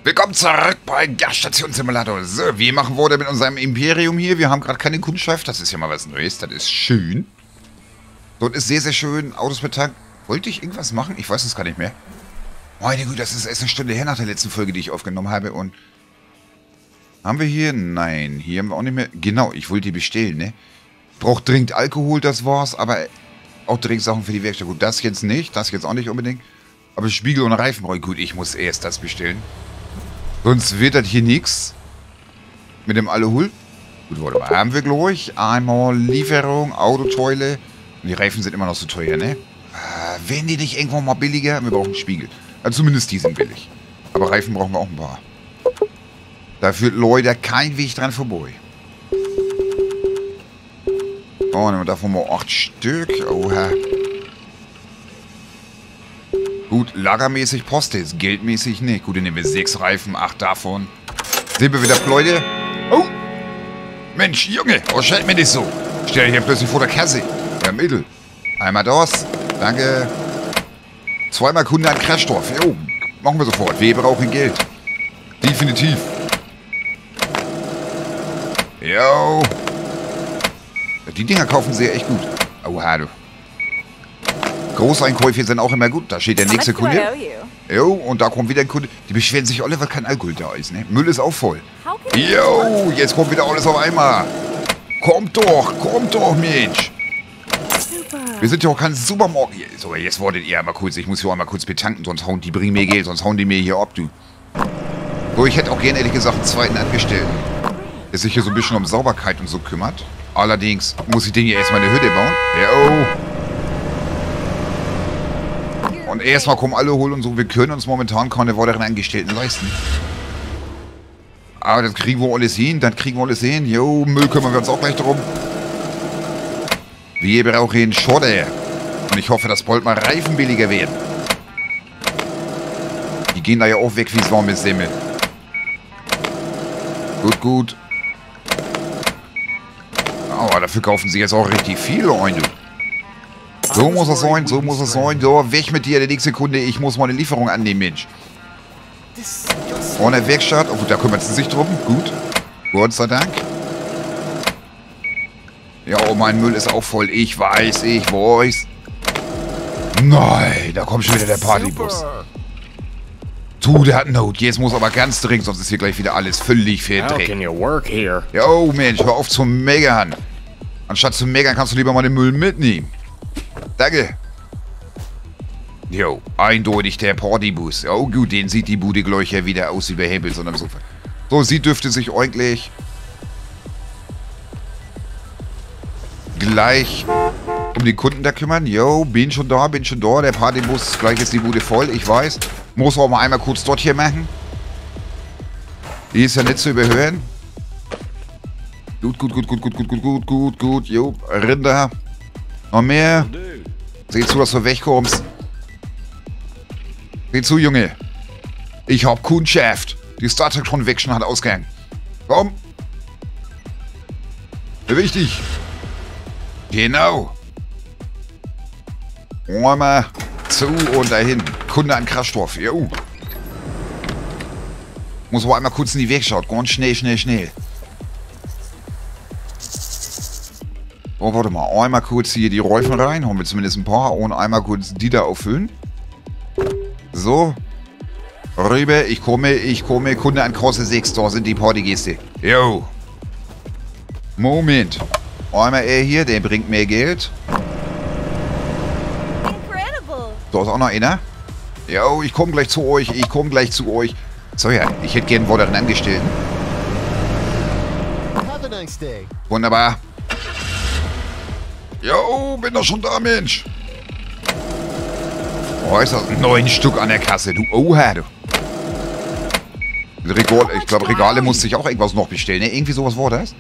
Willkommen zurück bei Gaststation-Simulator. So, wir machen weiter mit unserem Imperium hier. Wir haben gerade keine Kundschaft. Das ist ja mal was Neues. Das ist schön. Dort ist sehr, sehr schön. Autos betankt. Wollte ich irgendwas machen? Ich weiß es gar nicht mehr. Meine Güte, das ist erst eine Stunde her nach der letzten Folge, die ich aufgenommen habe. Und haben wir hier? Nein, hier haben wir auch nicht mehr. Genau, ich wollte die bestellen, ne? Braucht dringend Alkohol, das war's. Aber auch dringend Sachen für die Werkstatt. Gut, das jetzt nicht. Das jetzt auch nicht unbedingt. Aber Spiegel und Reifen brauche ich. Gut, ich muss erst das bestellen. Sonst wird das hier nichts. Mit dem Alkohol. Gut, warte mal. Haben wir gleich. Einmal Lieferung, Autoteile. Und die Reifen sind immer noch so teuer, ne? Wären die nicht irgendwo mal billiger? Wir brauchen Spiegel. Also zumindest die sind billig. Aber Reifen brauchen wir auch ein paar. Da führt Leute kein Weg dran vorbei. Oh, nehmen wir davon mal 8 Stück. Oha. Gut, lagermäßig passt es. Geldmäßig nicht. Gut, dann nehmen wir 6 Reifen, 8 davon. Sehen wir wieder Leute. Oh! Mensch, Junge, was scheint mir nicht so? Stell dich hier plötzlich vor der Kasse. Ja, Mittel. Einmal das. Danke. Zweimal Kunde an Crashstoff. Jo, machen wir sofort. Wir brauchen Geld. Definitiv. Jo. Die Dinger kaufen sie ja echt gut. Oha, du. Großeinkäufe sind auch immer gut. Da steht der nächste Kunde. Jo, und da kommt wieder ein Kunde. Die beschweren sich alle, weil kein Alkohol da ist, ne? Müll ist auch voll. Jo, jetzt kommt wieder alles auf einmal. Kommt doch, Mensch. Wir sind ja auch kein Supermarkt. So, jetzt wartet ihr einmal kurz. Ich muss hier einmal kurz betanken, sonst hauen die bringen mir Geld, sonst hauen die mir hier ab, du. So, ich hätte auch gerne, ehrlich gesagt, einen zweiten Angestellten, der sich hier so ein bisschen um Sauberkeit und so kümmert. Allerdings muss ich den hier erstmal eine Hütte bauen. Jo. Und erstmal kommen alle holen und so. Wir können uns momentan keine weiteren Angestellten leisten. Aber das kriegen wir alles hin. Jo, Müll kümmern wir uns auch gleich drum. Wir brauchen Schotter. Und ich hoffe, dass bald mal Reifen billiger werden. Die gehen da ja auch weg wie das warme Semmel. Gut. Aber dafür kaufen sie jetzt auch richtig viele ein, du. So muss es sein. So, weg mit dir, der nächste Kunde. Ich muss meine Lieferung annehmen, Mensch. Ohne Werkstatt. Oh, da kümmert sie sich drum. Gut. Gott sei Dank. Ja, oh, mein Müll ist auch voll. Ich weiß. Nein, da kommt schon wieder der Partybus. Der hat Not. Jetzt muss aber ganz dringend, sonst ist hier gleich wieder alles völlig verdreht. Ja, oh Mensch, hör auf zu meckern. Anstatt zu meckern, kannst du lieber mal den Müll mitnehmen. Danke. Jo, eindeutig der Partybus. Oh gut, den sieht die Bude gleich ja wieder aus wie bei Hempels und am Sofa. So, sie dürfte sich eigentlich gleich um die Kunden da kümmern. Jo, bin schon da. Der Partybus, gleich ist die Bude voll, ich weiß. Muss auch mal einmal kurz dort hier machen. Die ist ja nicht zu überhören. Gut. Jo, Rinder. Noch mehr. Sieh zu, dass du wegkommst. Sieh zu, Junge. Ich hab Kundschaft. Die Star Trek Convection hat Ausgang. Komm. Wichtig. Genau. Einmal zu und dahin. Kunde an Kraftstoff. Jo. Muss aber einmal kurz in die Werkstatt. Ganz schnell. Oh, warte mal. Einmal kurz hier die Reifen rein. Haben wir zumindest ein paar. Und einmal kurz die da auffüllen. So. Rüber. Ich komme. Kunde an Krosse 6. Da sind die Partygäste. Jo. Moment. Einmal er hier. Der bringt mehr Geld. Da ist auch noch einer. Jo, ich komme gleich zu euch. So ja, ich hätte gern einen weiteren Angestellten. Wunderbar. Jo, bin doch schon da, Mensch. Oh, ist das 9 Stück an der Kasse, du. Oha, du. Regal, ich glaube, Regale musste ich auch irgendwas noch bestellen, ne? Irgendwie sowas war das.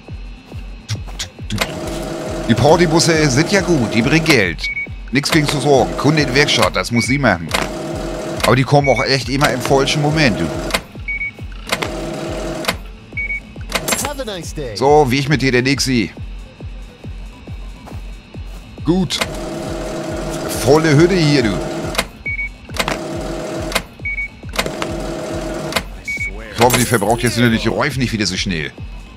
Die Partybusse sind ja gut, die bringen Geld. Nichts gegen zu sorgen. Kunde in der Werkstatt, das muss sie machen. Aber die kommen auch echt immer im falschen Moment, du. So, wie ich mit dir, der Nixi. Gut. Volle Hütte hier, du. hoffe, die verbraucht jetzt wieder die Reifen nicht wieder so schnell.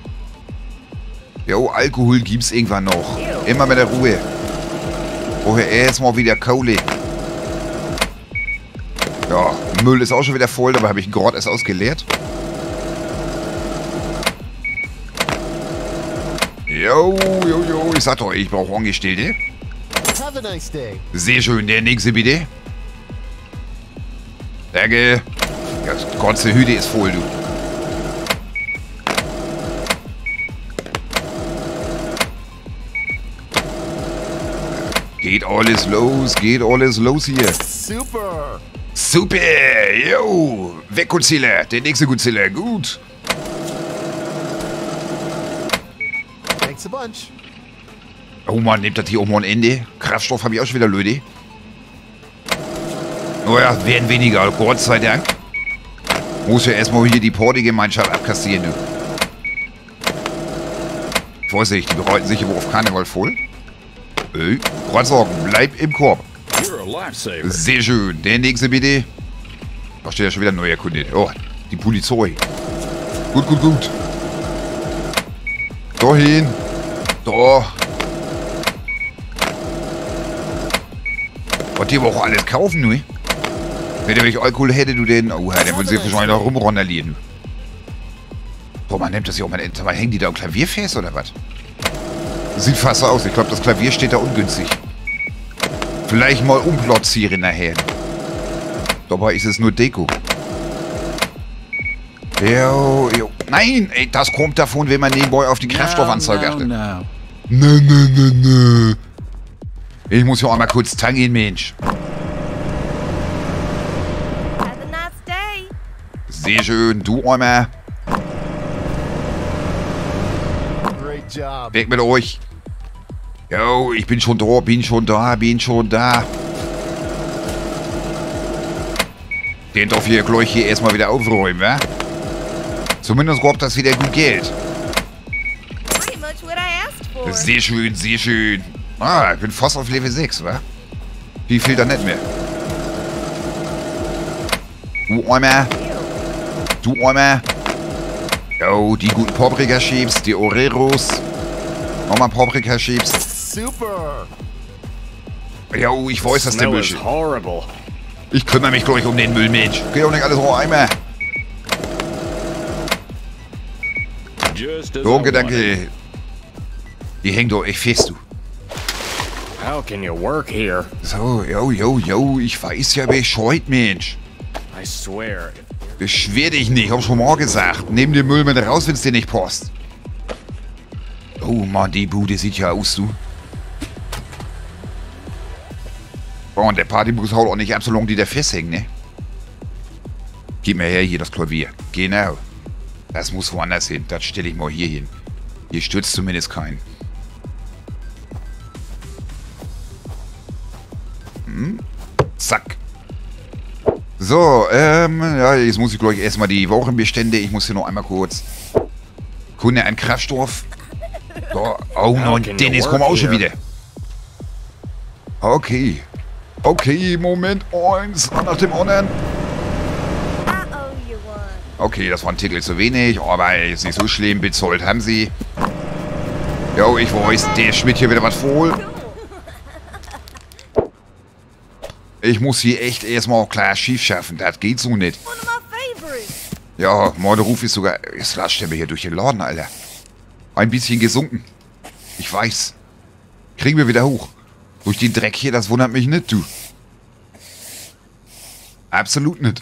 Jo, Alkohol gibt's irgendwann noch. Immer mit der Ruhe. Vorher erstmal wieder Kohle. Ja, Müll ist auch schon wieder voll, dabei habe ich gerade erst ausgeleert. Jo, ich sag doch, ich brauche Angestellte. Sehr schön, der nächste bitte. Danke. Ja, die ganze Hütte ist voll, du. Geht alles los hier. Super. Super, yo. Weg, Godzilla. Der nächste Godzilla, gut. Thanks a bunch. Oh Mann, nimmt das hier auch mal ein Ende? Kraftstoff habe ich auch schon wieder, Leute. Naja, werden weniger, Gott sei Dank. Muss ja erstmal hier die Partygemeinschaft abkassieren, du. Vorsicht, die bereiten sich hier auf Karneval voll. Gerade sagen, bleib im Korb. Sehr schön. Der nächste bitte. Da steht ja schon wieder ein neuer Kunde. Oh, die Polizei. Gut. Dahin. Da. Und die auch alles kaufen, ne? Wenn der welch Alkohol hätte, du denn? Oh, der würde sich wahrscheinlich noch rumrandalieren. Boah, man nimmt das hier auch mal. Hängen die da am Klavier fest oder was? Sieht fast so aus. Ich glaube, das Klavier steht da ungünstig. Vielleicht mal umplatzieren nachher. Dabei ist es nur Deko. Jo. Nein, ey, das kommt davon, wenn man nebenbei auf die Kraftstoffanzeige achtet. No. Ich muss ja auch mal kurz tanken, Mensch. Sehr schön, du einmal. Weg mit euch. Jo, ich bin schon da. Den darf ich gleich hier erstmal wieder aufräumen, wa? Zumindest raubt das wieder gut Geld. Sehr schön. Ah, ich bin fast auf Level 6, wa? Viel fehlt da nicht mehr. Du einmal. Jo, die guten Paprika-Chips, die Oreros. Nochmal Paprika-Chips. Super. Jo, ich weiß, dass der Müll steht. Ich kümmere mich gleich um den Müll, Mensch. Geht auch nicht alles auf einmal. So, Gedanke. Die hängt doch echt fest, du. How can you work here? So, jo, ich weiß ja Bescheid, Mensch. I swear. Beschwer dich nicht, hab schon mal gesagt. Nimm den Müll mit raus, wenn's dir nicht passt. Oh Mann, die Bude sieht ja aus, du. Oh, und der Partybus haut auch nicht ab, solange die da festhängen, ne? Gib mir her hier das Klavier. Genau. Das muss woanders hin. Das stelle ich mal hier hin. Hier stürzt zumindest keinen. Zack. So, ja, jetzt muss ich gleich erstmal die Wochenbestände. Ich muss hier noch einmal kurz. Kunde an Kraftstoff. So, oh nein, Dennis, komm auch schon wieder. Okay. Okay, Moment, eins nach dem anderen. Okay, das war ein Titel zu wenig, aber ist nicht so schlimm. Bezahlt haben sie. Jo, ich weiß, der schmiert hier wieder was voll. Ich muss hier echt erstmal klar schief schaffen. Das geht so nicht. Ja, Morderruf ist sogar... Jetzt latscht der mir hier durch den Laden, Alter. Ein bisschen gesunken. Ich weiß. Kriegen wir wieder hoch. Durch den Dreck hier, das wundert mich nicht, du. Absolut nicht.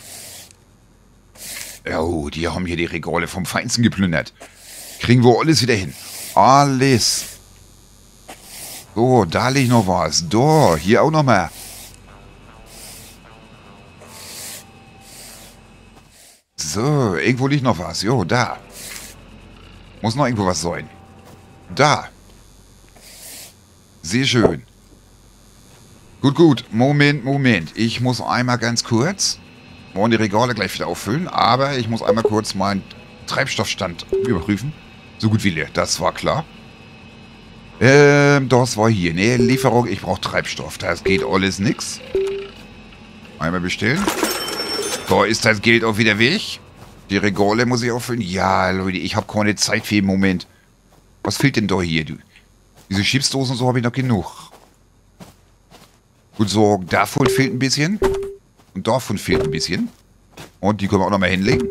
Oh, die haben hier die Regale vom Feinsten geplündert. Kriegen wir alles wieder hin. Alles. So, da liegt noch was. Da, hier auch noch mal. So, irgendwo liegt noch was. Jo, da. Muss noch irgendwo was sein. Da. Sehr schön. Gut. Moment. Ich muss einmal ganz kurz... Wollen die Regale gleich wieder auffüllen, aber ich muss einmal kurz meinen Treibstoffstand überprüfen. So gut wie leer, das war klar. Das war hier, ne, Lieferung, ich brauche Treibstoff, das geht alles nix. Einmal bestellen. So, ist das Geld auch wieder weg. Die Regale muss ich auffüllen. Ja, Leute, ich habe keine Zeit für den Moment. Was fehlt denn da hier, du? Diese Chipsdosen und so habe ich noch genug. Gut, so, davon fehlt ein bisschen. Und davon fehlt ein bisschen. Und die können wir auch noch mal hinlegen.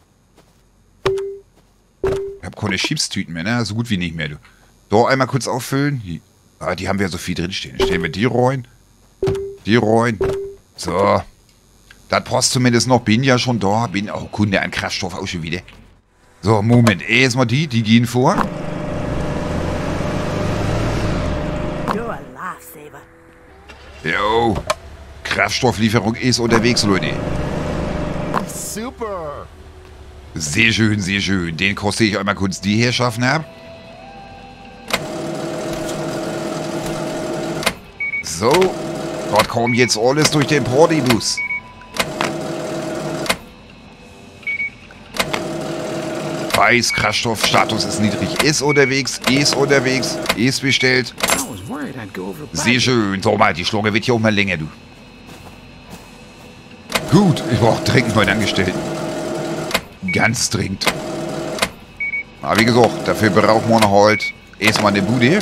Ich habe keine Chipstüten mehr, ne? So gut wie nicht mehr, du. Da einmal kurz auffüllen. Die haben wir ja so viel drinstehen. Stellen wir die rein. Die rein. So. Das passt zumindest noch. Bin ja schon da. Bin auch Kunde an Kraftstoff auch schon wieder. So, Moment. Erstmal die gehen vor. You're a lifesaver. Jo. Kraftstofflieferung ist unterwegs, Leute. Super. Sehr schön, sehr schön. Den koste ich einmal kurz die Herrschaften ab. So. Dort kommt jetzt alles durch den Partybus. Weiß, Kraftstoffstatus ist niedrig. Ist unterwegs, ist bestellt. I was worried I'd go over Sehr budget. schön. So mal, die Schlange wird hier auch mal länger, du. Gut, ich brauche dringend neuen Angestellten. Ganz dringend. Aber wie gesagt, dafür braucht man halt erstmal eine Bude.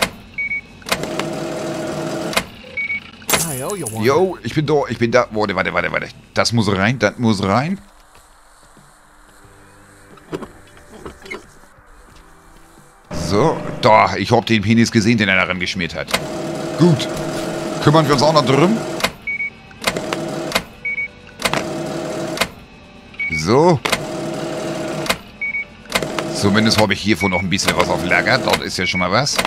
I owe you one. Jo, ich bin da. Warte. Das muss rein. So, da, ich hab den Penis gesehen, den er daran geschmiert hat. Gut. Kümmern wir uns auch noch drum. So. Zumindest habe ich hiervon noch ein bisschen was auf Lager. Dort ist ja schon mal was.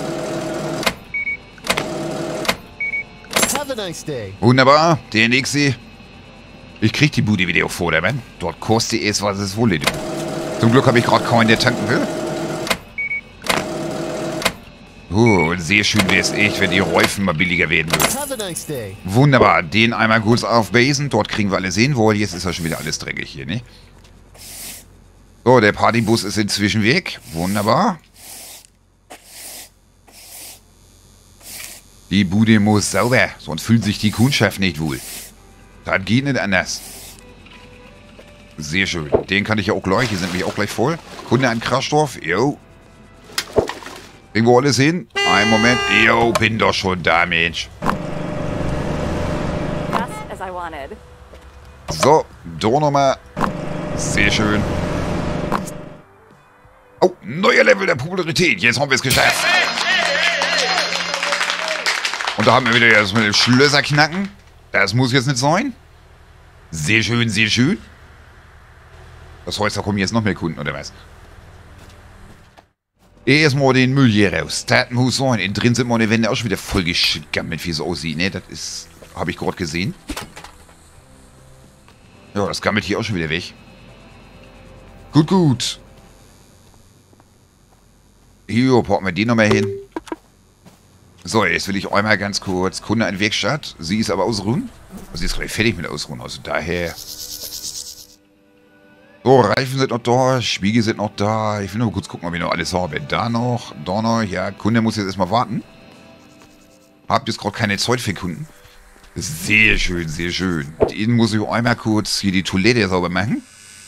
Have a nice day. Wunderbar. Der nächste. Ich krieg die Bude wieder auf Vordermann. Dort kostet es, was es wolle. Zum Glück habe ich gerade keinen, der tanken will. Und sehr schön wäre es echt, wenn die Reifen mal billiger werden würden. Have a nice day. Wunderbar. Den einmal kurz aufbasen. Dort kriegen wir alle sehen wollen. Jetzt ist ja schon wieder alles dreckig hier, ne? So, der Partybus ist inzwischen weg. Wunderbar. Die Bude muss sauber, sonst fühlt sich die Kundschaft nicht wohl. Das geht nicht anders. Sehr schön. Den kann ich ja auch gleich. Die sind nämlich auch gleich voll. Kunde an Kraftstoff. Jo. Kriegen wir alles hin? Einen Moment. Jo, bin doch schon da, Mensch. Just as I wanted. So, da nochmal. Sehr schön. Oh, neuer Level der Popularität. Jetzt haben wir es geschafft. Und da haben wir wieder das mit dem Schlösser knacken. Das muss jetzt nicht sein. Sehr schön, sehr schön. Das heißt, da kommen jetzt noch mehr Kunden, oder was? Erstmal den Müll hier raus. Das muss sein. Innen drin sind meine Wände auch schon wieder voll geschickert, wie es aussieht, ne? Das ist... Habe ich gerade gesehen. Ja, das gammelt hier auch schon wieder weg. Gut, gut. Hier, packen wir den nochmal hin. So, jetzt will ich einmal ganz kurz Kunde an Werkstatt. Sie ist aber ausruhen. Sie ist gleich fertig mit Ausruhen. Also daher... So, Reifen sind noch da, Spiegel sind noch da. Ich will nur kurz gucken, ob ich noch alles habe. Da noch. Ja, Kunde muss jetzt erstmal warten. Habt jetzt gerade keine Zeit für Kunden. Sehr schön, sehr schön. Den muss ich einmal kurz hier die Toilette sauber machen.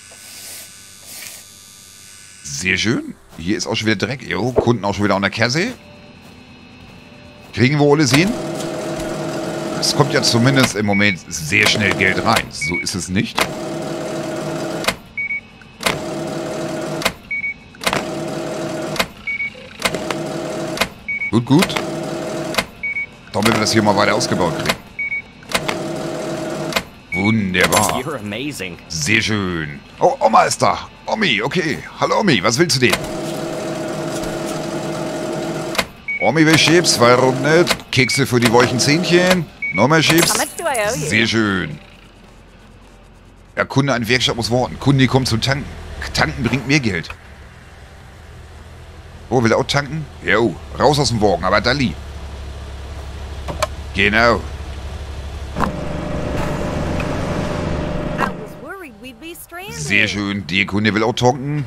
Sehr schön. Hier ist auch schon wieder Dreck. Jo, Kunden auch schon wieder an der Kasse. Kriegen wir alles hin? Es kommt ja zumindest im Moment sehr schnell Geld rein. So ist es nicht. Gut, gut. Damit wir das hier mal weiter ausgebaut kriegen. Wunderbar. You're amazing. Sehr schön. Oh, Oma ist da. Omi, okay. Hallo Omi, was willst du denn? Omi will Chips, warum nicht? Kekse für die weichen Zähnchen. Nochmal Chips. How much do I owe you? Sehr schön. Ja, Kunde an die Werkstatt muss warten. Kunde kommt zum Tanken. Tanken bringt mehr Geld. Oh, will er auch tanken? Jo, raus aus dem Wagen, aber Dali. Genau. I was worried we'd be stranded. Sehr schön. Der Kunde will auch tanken.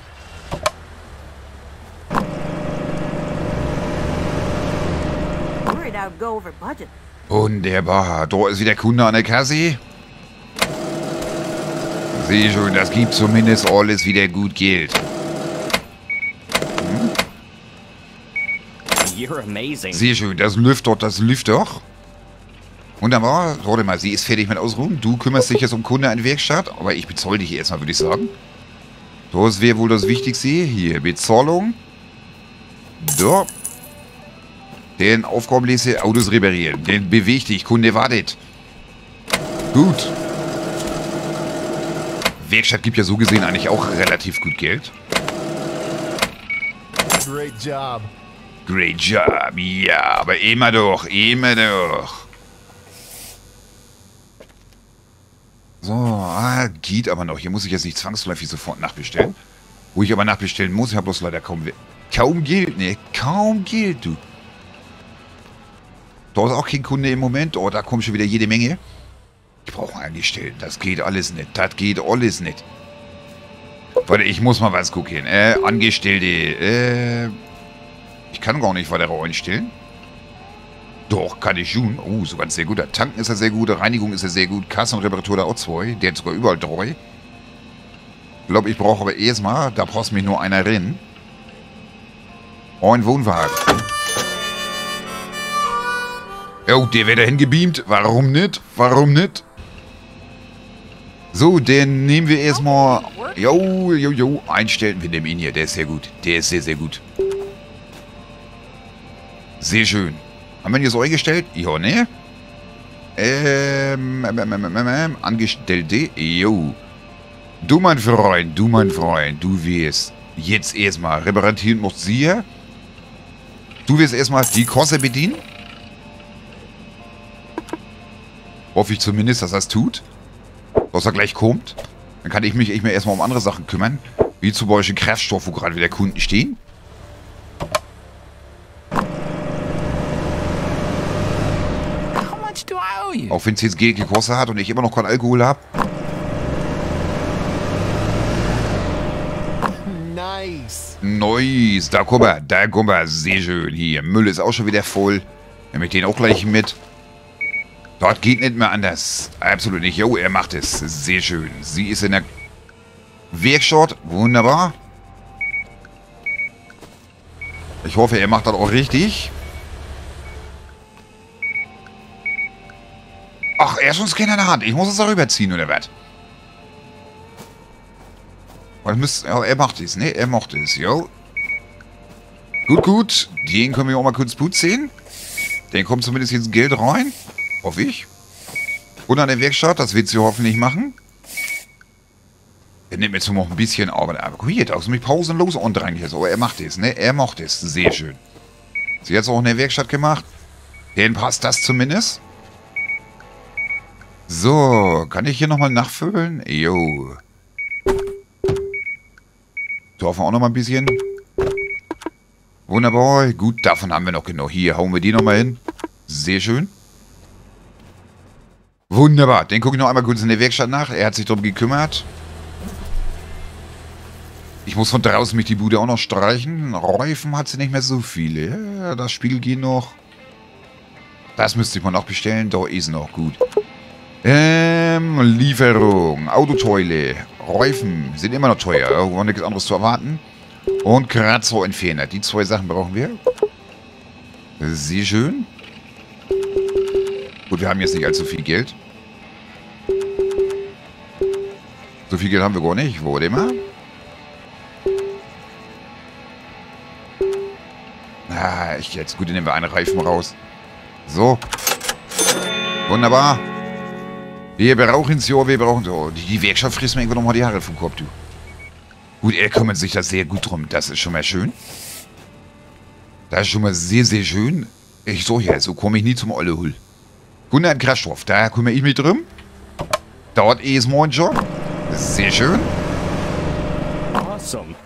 Worried I'd go over budget. Wunderbar. Da ist wieder Kunde an der Kasse. Sehe schon, das gibt zumindest alles wieder gut Geld. You're amazing. Sehr schön, das läuft doch. Wunderbar. Warte mal, sie ist fertig mit Ausruhen. Du kümmerst dich jetzt um Kunde an Werkstatt, aber ich bezahle dich erstmal, würde ich sagen. Das wäre wohl das Wichtigste. Hier, Bezahlung. Da. Den Aufgabenliste, Autos reparieren. Den beweg dich, Kunde wartet. Gut. Werkstatt gibt ja so gesehen eigentlich auch relativ gut Geld. Great job. Great job, ja, aber immer doch. So, geht aber noch. Hier muss ich jetzt nicht zwangsläufig sofort nachbestellen. Wo ich aber nachbestellen muss, ich habe bloß leider kaum Geld, ne, kaum Geld, du. Da ist auch kein Kunde im Moment. Oh, da kommt schon wieder jede Menge. Ich brauche eingestellt. Das geht alles nicht. Warte, ich muss mal was gucken. Angestellte. Ich kann gar nicht weiter einstellen. Doch, kann ich schon. Oh, so ganz sehr gut. Tanken ist er sehr gut. Reinigung ist er sehr gut. Kasse und Reparatur da auch 2. Der hat sogar überall 3. Ich glaube, ich brauche aber erstmal, da brauchst mich nur einer rein. Ein Wohnwagen. Oh, der wird dahin gebeamt. Warum nicht? So, den nehmen wir erstmal. Jo. Einstellen. Wir nehmen ihn hier. Der ist sehr gut. Der ist sehr, sehr gut. Sehr schön. Haben wir ihn jetzt eingestellt? Ja, ne? Angestellte. Jo. Du, mein Freund, du wirst jetzt erstmal reparieren musst sie hier. Du wirst erstmal die Kasse bedienen. Hoffe ich zumindest, dass er es tut. Dass er gleich kommt. Dann kann ich mich erstmal um andere Sachen kümmern. Wie zum Beispiel Kraftstoff, wo gerade wieder Kunden stehen. Auch wenn es jetzt Geld gekostet hat und ich immer noch keinen Alkohol habe. Nice. Da guck mal. Sehr schön. Hier, Müll ist auch schon wieder voll. Nehme ich den auch gleich mit. Dort geht nicht mehr anders. Absolut nicht. Jo, er macht es. Sehr schön. Sie ist in der Werkstatt. Wunderbar. Ich hoffe, er macht das auch richtig. Ach, er hat schon einen Scanner in der Hand. Ich muss es darüber ziehen, oder was? Ja, er macht es, ne? Er macht es, jo. Gut. Den können wir auch mal kurz putzen. Den kommt zumindest jetzt Geld rein. Hoffe ich. Und an der Werkstatt, das wird sie hoffentlich machen. Er nimmt jetzt noch ein bisschen Arbeit. Aber guck hier, da ist nämlich pausenlos und dran jetzt. Aber er macht es, ne? Er macht es. Sehr schön. Sie hat es auch in der Werkstatt gemacht. Den passt das zumindest. So, kann ich hier nochmal nachfüllen? Jo. Torfen auch nochmal ein bisschen. Wunderbar. Gut, davon haben wir noch genug. Hier, hauen wir die nochmal hin. Sehr schön. Wunderbar. Den gucke ich noch einmal kurz in der Werkstatt nach. Er hat sich darum gekümmert. Ich muss von draußen mich die Bude auch noch streichen. Reifen hat sie nicht mehr so viele. Ja, das Spiel geht noch. Das müsste ich mal noch bestellen. Da ist noch gut. Lieferung, Autoteile, Reifen sind immer noch teuer. Irgendwo nichts anderes zu erwarten. Und Kratzer-Entferner. Die 2 Sachen brauchen wir. Sehr schön. Gut, wir haben jetzt nicht allzu viel Geld. So viel Geld haben wir gar nicht. Warte mal. Echt jetzt. Gut, dann nehmen wir einen Reifen raus. So. Wunderbar. Wir brauchen es, ja, wir brauchen es. Oh, die Werkstatt frisst mir irgendwann nochmal die Haare vom Kopf, du. Gut, er kümmert sich da sehr gut drum. Das ist schon mal schön. Das ist schon mal sehr, sehr schön. Ich so, ja, so komme ich nie zum Ollehul. 100 Kraftstoff, da kümmere ich mich drum. Dort ist mein Job. Sehr schön. Awesome.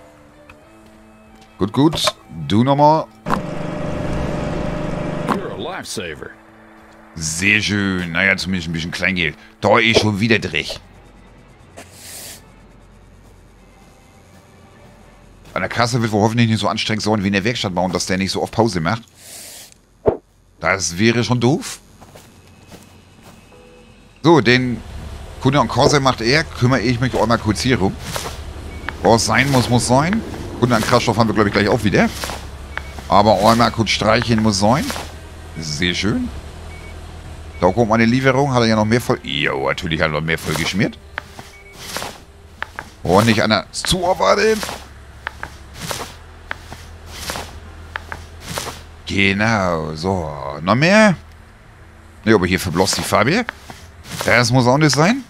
Gut. Du nochmal. You're a lifesaver. Sehr schön. Naja, zumindest ein bisschen Kleingeld. Da ist schon wieder Dreck. An der Kasse wird wohl hoffentlich nicht so anstrengend sein wie in der Werkstatt bauen, dass der nicht so oft Pause macht. Das wäre schon doof. So, den Kunde und Korse macht er, kümmere ich mich auch mal kurz hier rum. Was sein muss, muss sein. Kunde an Kraftstoff haben wir, glaube ich, gleich auch wieder. Aber einmal kurz streichen muss sein. Sehr schön. Da kommt meine Lieferung. Hat er ja noch mehr voll... Jo, natürlich hat er noch mehr voll geschmiert. Und nicht einer zuarbeiten. Genau, so. Noch mehr? Ne, aber hier verblasst die Farbe. Das muss auch nicht sein.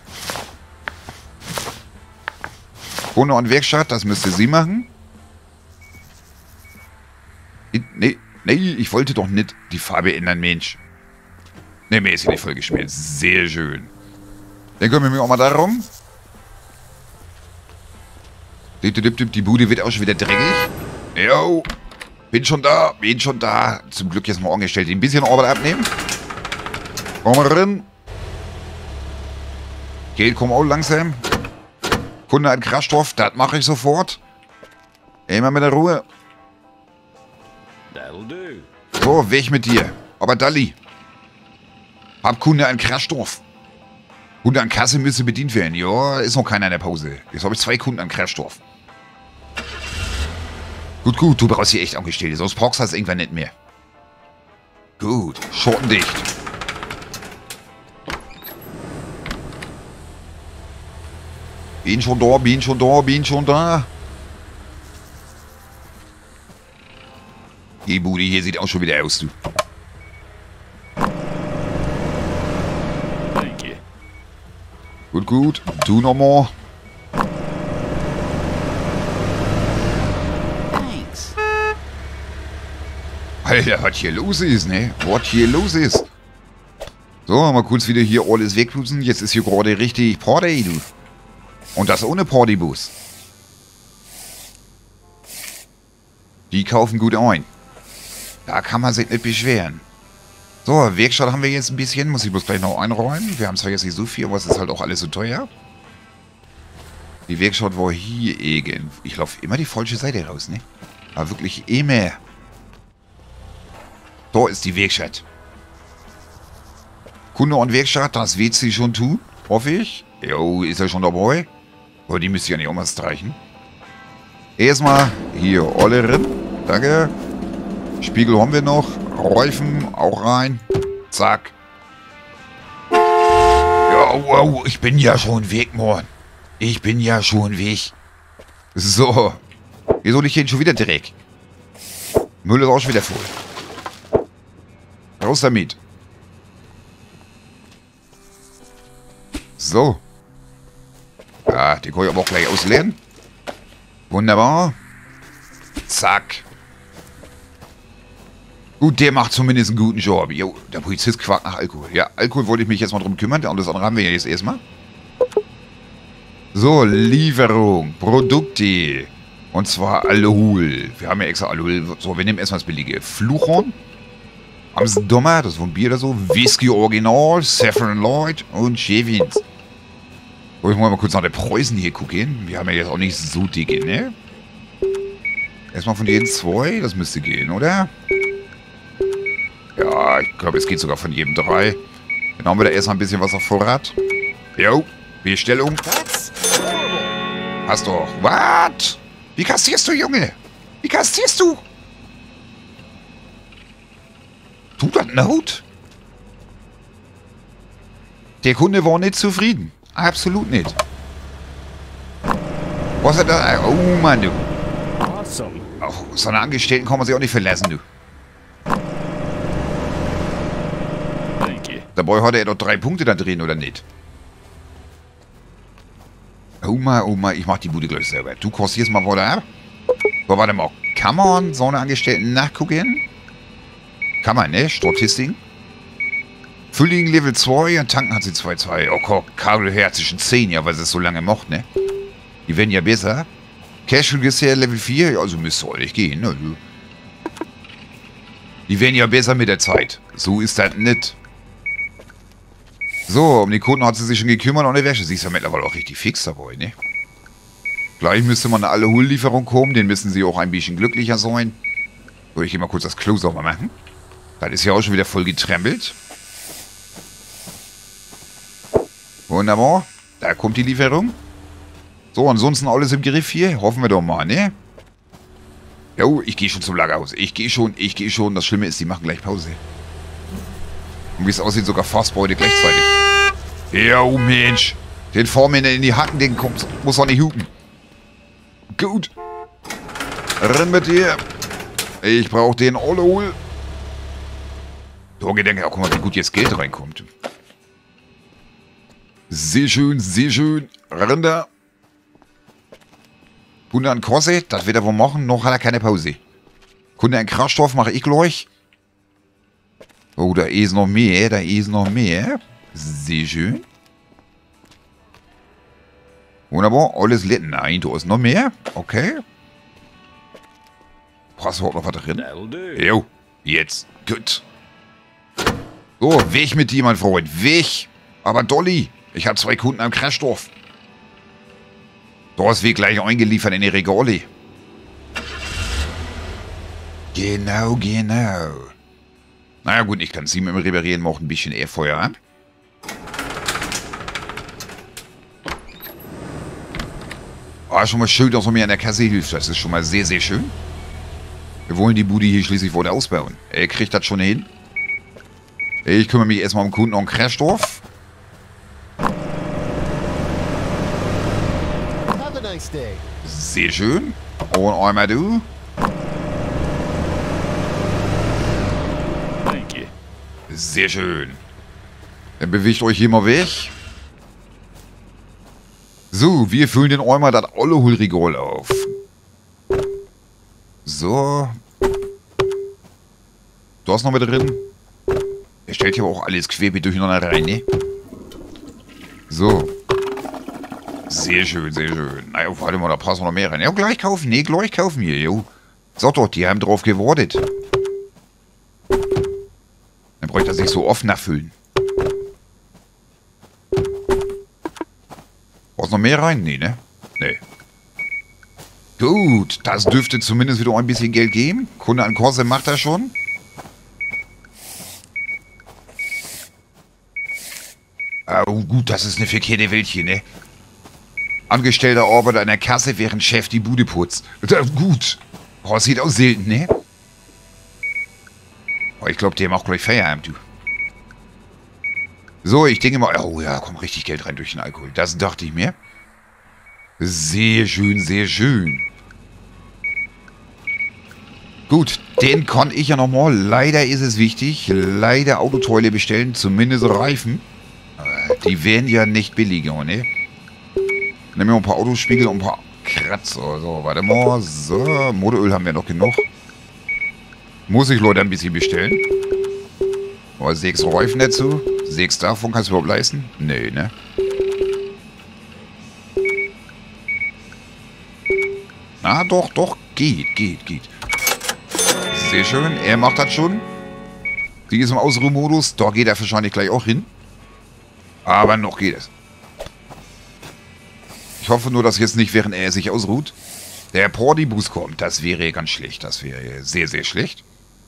Kunde und Werkstatt, das müsste sie machen. Nee, ich wollte doch nicht die Farbe ändern, Mensch. Ne, mir ist hier nicht voll geschmiert. Sehr schön. Dann kümmern wir mich auch mal darum. Die Bude wird auch schon wieder dreckig. Jo. Bin schon da. Zum Glück jetzt mal angestellt. Ein bisschen Arbeit abnehmen. Komm mal rein. Geld kommt auch langsam. Kunde hat Kraftstoff. Das mache ich sofort. Immer mit der Ruhe. That'll do. So, weg mit dir. Aber Dalli. Hab Kunde an Kraftstoff. Kunde an Kasse müsste bedient werden. Ja, ist noch keiner in der Pause. Jetzt habe ich 2 Kunden an Kraftstoff. Gut, du brauchst hier echt angestellt. Sonst brauchst du das irgendwann nicht mehr. Gut, schottendicht. Bin schon da. Die Bude hier sieht auch schon wieder aus, du. Thank you. Gut. Du nochmal. Thanks. Alter, was hier los ist, ne? Was hier los ist. So, mal kurz wieder hier alles wegputzen. Jetzt ist hier gerade richtig Party, du. Und das ohne Partybus. Die kaufen gut ein. Da kann man sich nicht beschweren. So, Werkstatt haben wir jetzt ein bisschen. Muss ich bloß gleich noch einräumen. Wir haben zwar jetzt nicht so viel, aber es ist halt auch alles so teuer. Die Werkstatt war hier irgendwo. Ich laufe immer die falsche Seite raus, ne? Aber wirklich immer. Da ist die Werkstatt. Kunde und Werkstatt, das wird sie schon tun. Hoffe ich. Jo, ist er schon dabei? Aber die müsste ja nicht auch mal streichen. Erstmal hier alle rein. Danke. Spiegel haben wir noch. Reifen auch rein. Zack. Ja, wow, ich bin ja schon weg, Mann. Ich bin ja schon weg. So. Hier soll ich hin schon wieder Dreck. Müll ist auch schon wieder voll. Raus damit. So. Ja, den kann ich aber auch gleich ausleeren. Wunderbar. Zack. Gut, der macht zumindest einen guten Job. Jo, der Polizist quakt nach Alkohol. Ja, Alkohol wollte ich mich jetzt mal drum kümmern. Und das andere haben wir jetzt erstmal. So, Lieferung. Produkte. Und zwar Alkohol. Wir haben ja extra Alkohol. So, wir nehmen erstmal das billige. Fluchhorn. Amsdommer, das ist wohl ein Bier oder so. Whisky Original. Saffron Lloyd und Chevins. So, ich muss mal kurz nach der Preußen hier gucken. Wir haben ja jetzt auch nicht so dicke, ne? Erstmal von jedem 2. Das müsste gehen, oder? Ja, ich glaube, es geht sogar von jedem 3. Dann haben wir da erstmal ein bisschen was auf Vorrat. Jo, Bestellung. Hast doch. Was? Wie kassierst du, Junge? Wie kassierst du? Tut das Not? Der Kunde war nicht zufrieden. Absolut nicht. Was hat da? Oh Mann, du. Awesome. Auf so eine Angestellten kann man sich auch nicht verlassen, du. Thank you. Dabei hatte er doch 3 Punkte da drin, oder nicht? Oh Mann, ich mach die Bude gleich selber. Du kassierst mal weiter ab. So, warte mal. Kann man so eine Angestellten nachgucken? Kann man, ne? Statistiken. Fülligen Level 2 und tanken hat sie 2,2. Oh, kabelherzischen 10, ja, weil sie es so lange mocht, ne? Die werden ja besser. Casual Dessert Level 4, also müsste eigentlich gehen, ne? Die werden ja besser mit der Zeit. So ist das nicht. So, um die Kunden hat sie sich schon gekümmert und der Wäsche. Sie ist ja mittlerweile auch richtig fix dabei, ne? Gleich müsste mal eine Alkohollieferung kommen, den müssen sie auch ein bisschen glücklicher sein. So, ich gehe mal kurz das Klo sauber machen. Das ist ja auch schon wieder voll getrempelt. Wunderbar. Da kommt die Lieferung. So, ansonsten alles im Griff hier. Hoffen wir doch mal, ne? Jo, ich gehe schon zum Lagerhaus. Ich gehe schon. Das Schlimme ist, die machen gleich Pause. Und wie es aussieht, sogar fast beide gleichzeitig. Jo, Mensch. Den Vormann in die Hacken, den muss doch nicht hupen. Gut. Renn mit dir. Ich brauche den Ollehol. So, Gedanke, guck mal, wie gut jetzt Geld reinkommt. Sehr schön, sehr schön. Renn da. Kunde an Kosse, das wird er wohl machen. Noch hat er keine Pause. Kunde an Kraftstoff mache ich gleich. Oh, da ist noch mehr, Sehr schön. Wunderbar, alles lit. Nein, da ist noch mehr. Okay. Hast du überhaupt noch was drin? That'll do. Jo, jetzt. Gut. So, weg mit dir, mein Freund. Weg. Aber Dolly, ich habe 2 Kunden am Kraftstoff. Das wird gleich eingeliefert in die Regale. Genau. Naja gut, ich kann sie mit dem Reparieren noch ein bisschen eher Feuer ab. Ah, schon mal schön, dass er mir an der Kasse hilft. Das ist schon mal sehr, sehr schön. Wir wollen die Bude hier schließlich weiter ausbauen. Er kriegt das schon hin. Ich kümmere mich erstmal um Kunden und Kraftstoff. Have a nice day. Sehr schön. Und einmal du. Thank you. Sehr schön. Dann bewegt euch hier mal weg. So, wir füllen den Eimer das olle Hulregal auf. So. Da ist noch mit drin. Er stellt hier auch alles querbeet durcheinander rein, ne? So. Sehr schön, sehr schön. Naja, warte mal, da passen noch mehr rein. Ja, gleich kaufen. Ne, gleich kaufen wir, jo. Sag doch, die haben drauf gewartet. Dann bräuchte er sich so oft nachfüllen. Brauchst noch mehr rein? Nee, ne? Nee. Gut, das dürfte zumindest wieder ein bisschen Geld geben. Kunde an Korse macht das schon. Oh, gut, das ist eine verkehrte Welt hier, ne? Angestellter arbeitet an der Kasse, während Chef die Bude putzt. Gut. Oh, sieht auch selten, ne? Oh, ich glaube, der macht gleich Feierabend, du. So, ich denke mal... Oh ja, kommt richtig Geld rein durch den Alkohol. Das dachte ich mir. Sehr schön, sehr schön. Gut, den kann ich ja nochmal. Leider ist es wichtig. Leider Autoteile bestellen, zumindest Reifen. Die werden ja nicht billiger, ne? Nehmen wir ein paar Autospiegel und ein paar Kratzer. So, warte mal. So, Motoröl haben wir noch genug. Muss ich, Leute, ein bisschen bestellen. Oh, 6 Reifen dazu. 6 davon kannst du überhaupt leisten? Nee, ne? Ah, doch. Geht. Sehr schön. Er macht das schon. Die ist im Ausruhmodus. Da geht er wahrscheinlich gleich auch hin. Aber noch geht es. Ich hoffe nur, dass jetzt nicht, während er sich ausruht, der Pordibus kommt. Das wäre ganz schlecht. Das wäre sehr, sehr schlecht.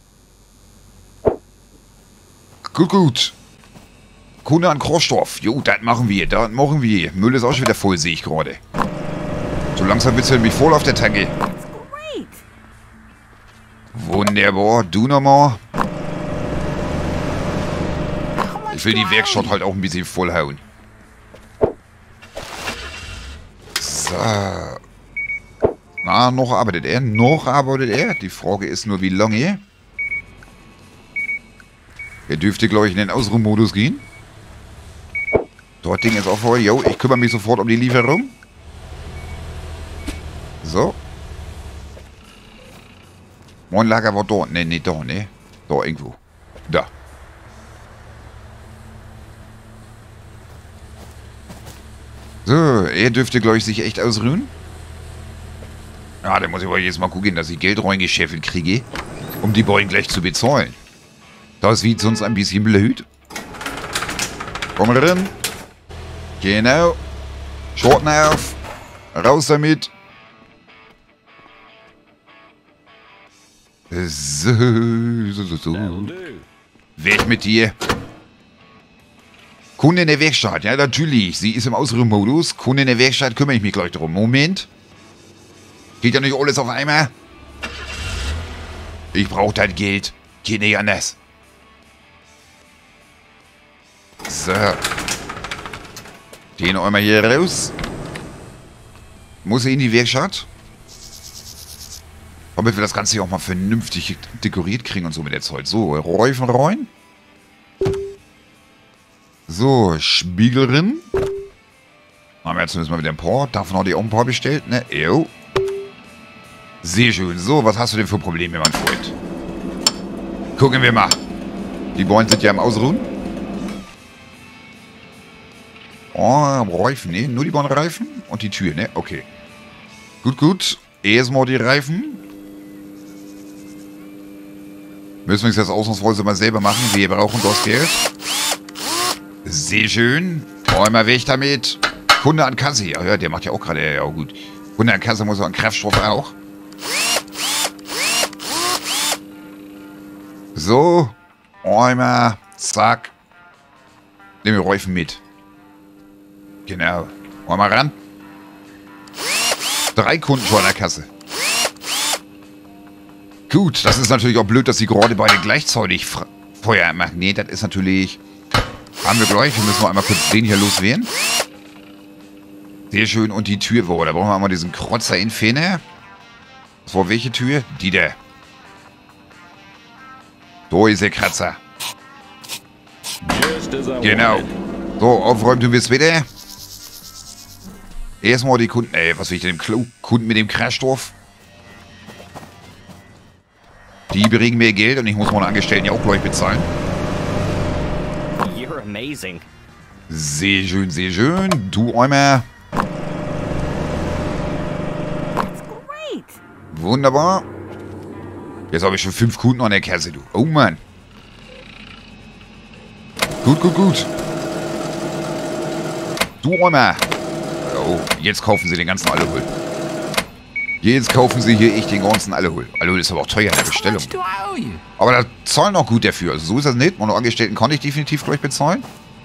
Gut. Kunde an Kraftstoff. Jo, das machen wir. Müll ist auch schon wieder voll, sehe ich gerade. So langsam wird es nämlich voll auf der Tanke. Great. Wunderbar. Du nochmal. Ich will die Werkstatt halt auch ein bisschen vollhauen. So. Na, noch arbeitet er. Die Frage ist nur, wie lange. Er dürfte, glaube ich, in den Ausruhmodus gehen. Dort Ding ist auch voll. Jo, ich kümmere mich sofort um die Lieferung. So. Mein Lager war dort. Ne, nicht da, ne? Da irgendwo. Da. So, er dürfte, glaube ich, sich echt ausruhen. Ja, dann muss ich aber jetzt mal gucken, dass ich Geld reingeschäffelt kriege, um die beiden gleich zu bezahlen. Das wird sonst ein bisschen blöd. Komm rein. Genau. Schotten auf. Raus damit. So. That'll do. Weg mit dir. Kunde in der Werkstatt. Ja, natürlich. Sie ist im Ausruhmodus. Kunde in der Werkstatt, kümmere ich mich gleich drum. Moment. Geht ja nicht alles auf einmal. Ich brauche das Geld. Geht nicht anders. So. Den einmal hier raus. Muss er in die Werkstatt. Damit wir das Ganze hier auch mal vernünftig dekoriert kriegen und so mit der Zeug. So, Reifen rein. So, Spiegelrin. Haben wir jetzt zumindest mal wieder ein paar. Davon hatte ich auch ein paar bestellt, ne? Jo. Sehr schön. So, was hast du denn für Probleme, mein Freund? Gucken wir mal. Die Bäume sind ja im Ausruhen. Oh, Reifen, ne? Nur die Reifen und die Tür, ne? Okay. Gut, gut. Erstmal die Reifen. Müssen wir uns jetzt ausnahmsweise mal selber machen. Wir brauchen das Geld. Sehr schön. Einmal weg damit. Kunde an Kasse. Ja, der macht ja auch gerade. Ja, gut. Kunde an Kasse muss auch an Kraftstoff auch. So. Einmal. Zack. Nehmen wir Reifen mit. Genau. Einmal ran. 3 Kunden schon an der Kasse. Gut, das ist natürlich auch blöd, dass sie gerade beide gleichzeitig Feuer machen. Nee, das ist natürlich... Haben wir gleich. Wir müssen mal einmal kurz den hier loswerden. Sehr schön. Und die Tür, wo? Da brauchen wir einmal diesen Krotzer in Fähne. Das war welche Tür? Die da. So ist der Kratzer. Genau. So, aufräumen tun wir es wieder. Erstmal die Kunden... Ey, was will ich denn? Kunden mit dem Kraftstoff. Die bringen mehr Geld und ich muss meine Angestellten ja auch gleich bezahlen. You're amazing. Sehr schön, sehr schön. Du einmal. That's great. Wunderbar. Jetzt habe ich schon 5 Kunden an der Kasse, du. Oh Mann. Gut, gut, gut. Du einmal. Oh, jetzt kaufen sie den ganzen Alkohol. Jetzt kaufen sie hier echt den ganzen Alkohol. Alkohol ist aber auch teuer in der Bestellung. Aber da zahlen auch gut dafür. Also so ist das nicht. Meine Angestellten kann ich definitiv gleich bezahlen.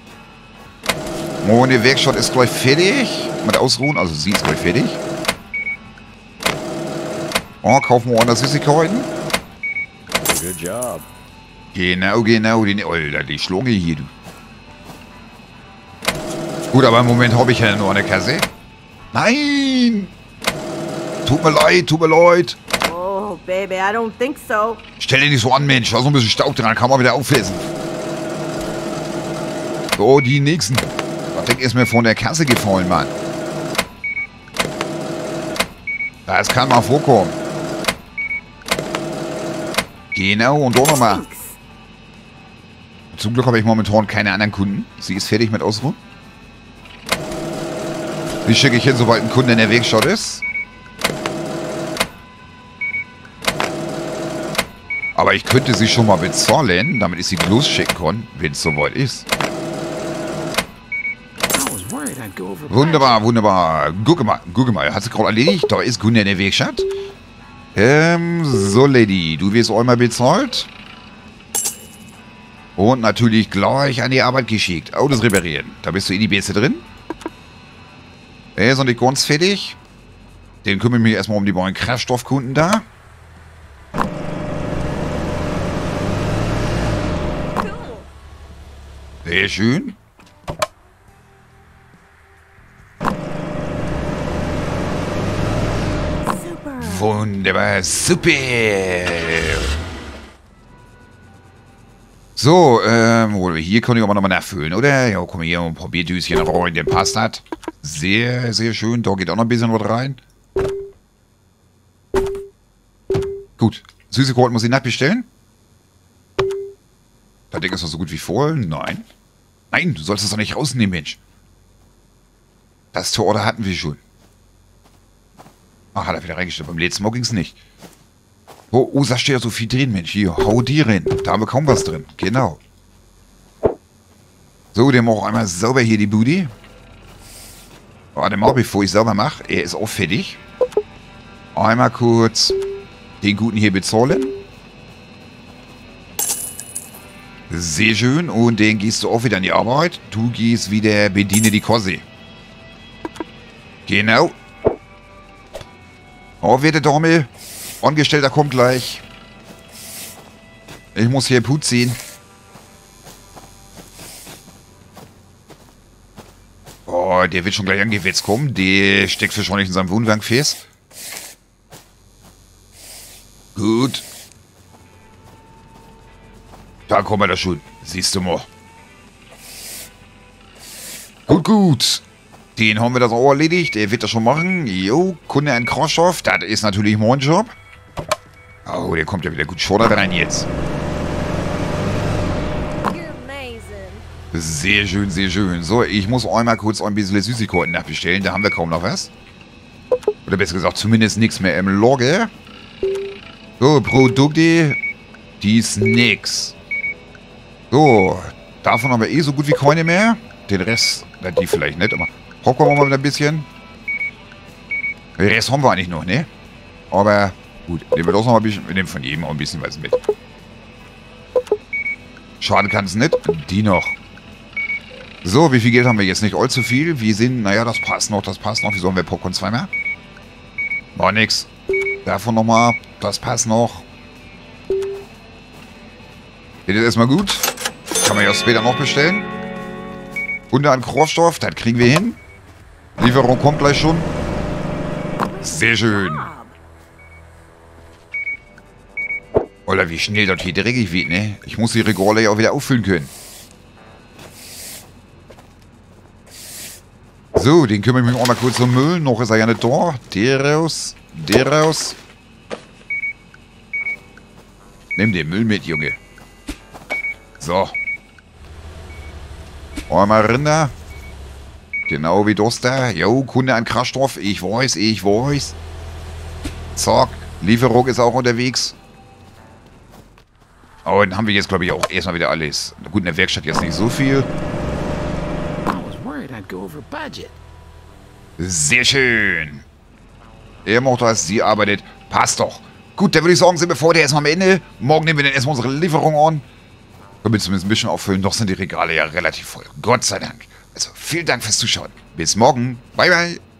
Meine Werkstatt ist gleich fertig. Mit Ausruhen. Also sie ist gleich fertig. Oh, kaufen wir woanders Süßigkeiten. Good job. Genau, genau. Alter, die Schlange hier, du. Gut, aber im Moment habe ich ja nur eine Kasse. Nein! Tut mir leid, tut mir leid. Oh, baby, I don't think so. Stell dich nicht so an, Mensch. Da ist noch ein bisschen Staub dran. Kann man wieder aufessen. So, die nächsten. Das Ding ist mir von der Kasse gefallen, Mann. Das kann mal vorkommen. Genau, und doch nochmal. Thanks. Zum Glück habe ich momentan keine anderen Kunden. Sie ist fertig mit Ausruhen. Die schicke ich hin, sobald ein Kunde in der Werkstatt ist. Aber ich könnte sie schon mal bezahlen, damit ich sie losschicken kann, wenn es soweit ist. Wunderbar, wunderbar. Guck mal. Hat sie gerade erledigt? Da ist Kunde in der Werkstatt. So, Lady. Du wirst einmal bezahlt. Und natürlich gleich an die Arbeit geschickt. Autos reparieren. Da bist du in die Beste drin. Er ist noch nicht ganz fertig. Den kümmere ich mich erstmal um die beiden Kraftstoffkunden da. Sehr schön. Super. Wunderbar, super. So, hier kann ich aber nochmal nachfüllen, oder? Ja, komm hier, ein paar Bierdüschen rein, den passt das. Sehr, sehr schön. Da geht auch noch ein bisschen was rein. Gut. Süßigkeiten muss ich nachbestellen. Das Ding ist doch so gut wie voll. Nein. Nein, du sollst es doch nicht rausnehmen, Mensch. Das Tor-Order hatten wir schon. Ach, hat er wieder reingestellt. Beim letzten Mal ging es nicht. Oh, da steht ja so viel drin, Mensch. Hier, hau die rein. Da haben wir kaum was drin. Genau. So, der macht einmal sauber hier die Booty. Warte mal, bevor ich sauber mache. Er ist auch fertig. Einmal kurz den Guten hier bezahlen. Sehr schön. Und den gehst du auch wieder in die Arbeit. Du gehst wieder bediene die Kosse. Genau. Oh, werte Dame. Angestellter kommt gleich. Ich muss hier Put ziehen. Oh, der wird schon gleich angewetzt kommen. Der steckt wahrscheinlich in seinem Wohnwagen fest. Gut. Da kommen wir da schon. Siehst du mal. Gut, gut. Den haben wir das auch erledigt. Der wird das schon machen. Jo, Kunde ein Kroschow. Das ist natürlich mein Job. Oh, der kommt ja wieder gut Schotter rein jetzt. You're amazing. Sehr schön, sehr schön. So, ich muss einmal kurz ein bisschen Süßigkeiten nachbestellen. Da haben wir kaum noch was. Oder besser gesagt, zumindest nichts mehr im Lager. So, Produkte. Die ist nix. So, davon haben wir eh so gut wie keine mehr. Den Rest, na, die vielleicht nicht, aber hocken wir mal wieder ein bisschen. Den Rest haben wir eigentlich noch, ne? Aber gut, nehmen wir doch noch ein bisschen, wir nehmen von jedem auch ein bisschen was mit. Schaden kann es nicht. Die noch. So, wie viel Geld haben wir jetzt? Nicht allzu viel. Wir sind, naja, das passt noch, das passt noch. Wieso haben wir Popcorn zweimal? War nix. Davon nochmal, das passt noch. Geht jetzt erstmal gut. Kann man ja später noch bestellen. Kunde an Rohstoff, das kriegen wir hin. Lieferung kommt gleich schon. Sehr schön. Oder wie schnell das hier dreckig wird, ne? Ich muss die Regale ja auch wieder auffüllen können. So, den kümmere ich mich auch mal kurz um Müll. Noch ist er ja nicht da. Der raus. Der raus. Nimm den Müll mit, Junge. So. Einmal Rinder. Genau wie das da. Jo, Kunde an Kraftstoff. Ich weiß, ich weiß. Zack. Lieferung ist auch unterwegs. Oh, dann haben wir jetzt, glaube ich, auch erstmal wieder alles. Gut, in der Werkstatt jetzt nicht so viel. Sehr schön. Er macht das, sie arbeitet. Passt doch. Gut, dann würde ich sagen, sind wir vor der erstmal am Ende. Morgen nehmen wir dann erstmal unsere Lieferung an. Können wir zumindest ein bisschen auffüllen. Doch sind die Regale ja relativ voll. Gott sei Dank. Also, vielen Dank fürs Zuschauen. Bis morgen. Bye, bye.